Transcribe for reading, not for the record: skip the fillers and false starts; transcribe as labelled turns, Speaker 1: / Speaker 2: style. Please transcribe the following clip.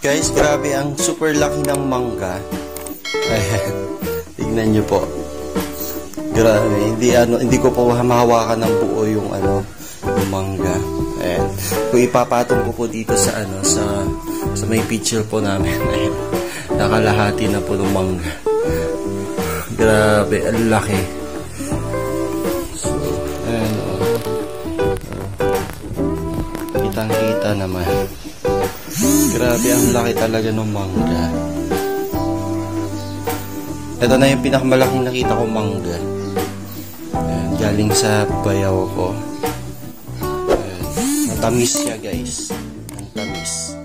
Speaker 1: Guys, grabe ang super laki ng mangga. Ayan. Tignan nyo po. Grabe. Hindi ko po mahawakan ng buo yung yung mangga. Ayan. Kung ipapatong ko po dito sa sa may picture po namin. Ayan. Nakalahati na po ng mangga. Grabe, ang laki. So, ayan o. Kitang-kita naman. Grabe, ang laki talaga ng mangga. Ito na yung pinakamalaking nakita ko mangga. Ayan, galing sa bayaw ko. Ayan. Ang tamis siya, guys. Ang tamis.